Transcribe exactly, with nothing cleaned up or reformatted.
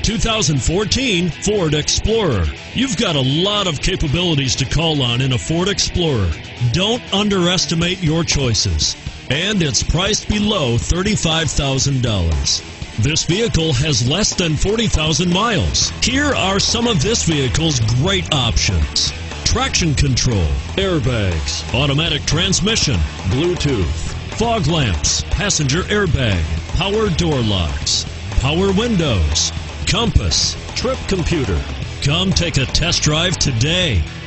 two thousand fourteen Ford Explorer. You've got a lot of capabilities to call on in a Ford Explorer. Don't underestimate your choices. And it's priced below thirty-five thousand dollars. This vehicle has less than forty thousand miles. Here are some of this vehicle's great options: traction control, airbags, automatic transmission, Bluetooth, fog lamps, passenger airbag, power door locks, power windows, compass, trip computer. Come take a test drive today.